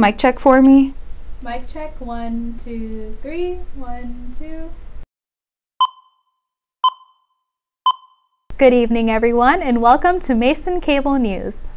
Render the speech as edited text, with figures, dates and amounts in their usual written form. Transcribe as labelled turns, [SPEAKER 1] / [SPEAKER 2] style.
[SPEAKER 1] mic check for me?
[SPEAKER 2] Mic check, 1, 2, 3, 1, 2.
[SPEAKER 1] Good evening, everyone, and welcome to Mason Cable News.